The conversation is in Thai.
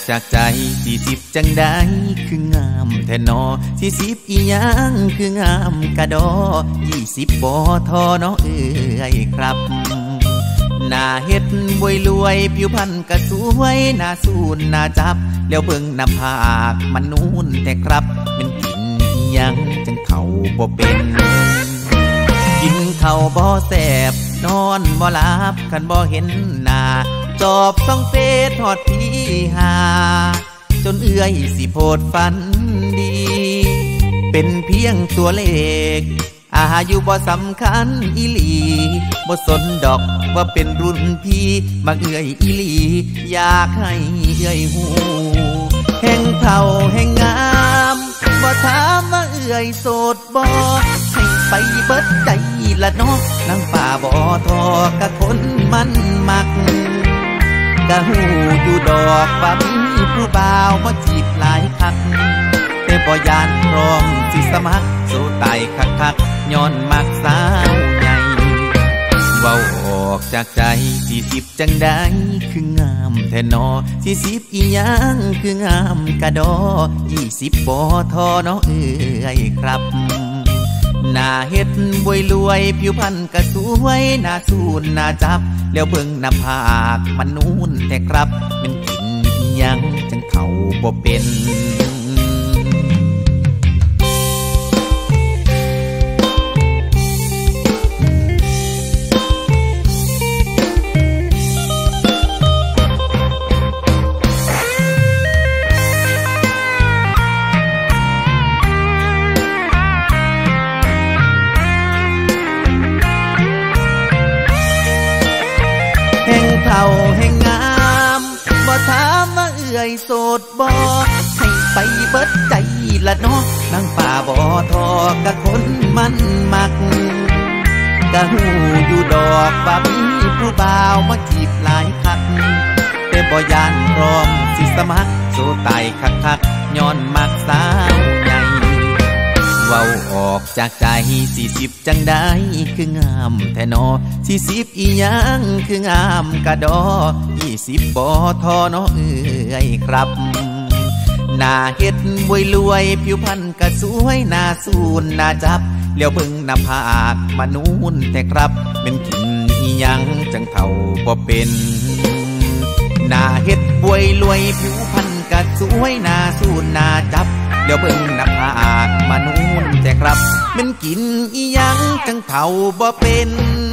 จากใจ40จังได้คืองามแท้นอ40อีหยังคืองามกะดอ20บ่ทอเนาะเอ้ยครับหน้าเฮ็ดบวยรวยผิวพรรณก็สวยหน้าสูนหน้าจับแล้วเบิ่งหน้าผากมันนูนแต่ครับมันกินอีหยังจังเข้าบ่เป็นกินข้าวบ่แซ่บนอนบ่หลับคันบ่เห็นหน้าจอบต้องเฟซฮอดพี่หาจนเอื้อยสิโพดฝันดีเป็นเพียงตัวเลขอายุบ่สำคัญอีหลีบ่สนดอกว่าเป็นรุ่นพี่มักเอื้อยอีหลีอยากให้เอื้อยหูแห่งเฒ่าแห่งงามบ่ถามว่าเอื้อยโสดบ่ให้ไปเบิดใจละเนาะนางป่าบ่ทอกะคนมันมักกะหูอยู่ดอกว่ามีผู้บ่าวมาจีบหลายคักแต่บ่ยานพร้อมสิสมัครสู้ตายคักย้อนมักสาวใหญ่เว้าออกจากใจ40จังได้คืองามแท้นอ40อีหยังคืองามกะดอ20บ่ทอเนาะเอ้ยครับหน้าเฮ็ดบวยรวยผิวพรรณก็สวยหน้าสูนหน้าจับแล้วเบิ่งหน้าผากมันนูนแต่ครับมันกินอีหยังจังเข้าบ่เป็นเฒ่าแห่งงามบ่ถามว่าเอื้อยโสดบ่ให้ไปเบิดใจละเนาะนางป่าบ่ทอกะคนมันมักกะหูอยู่ดอกว่ามีผู้บ่าวมาจีบหลายคักแต่บ่ยานพร้อมสิสมัครสู้ตายคักย้อนมักสาวใหญ่เว้าออกจากใจ40จังได้คืองามแท้นอ40อีหยังคืองามกะดอ20บ่ทอเนาะเอ้ยครับหน้าเฮ็ดบวยรวยผิวพรรณก็สวยหน้าสูนหน้าจับแล้วเบิ่งหน้าผากมันนูนแต่ครับเป็นกินอีหยังจังเฒ่าบ่เป็นหน้าเฮ็ดบวยรวยผิวพรรณก็สวยหน้าสูนหน้าจับเดี๋ยวเบิ่งหน้าผากมานูนแต่ครับมันกินอีหยังจังเฒ่าบ่เป็น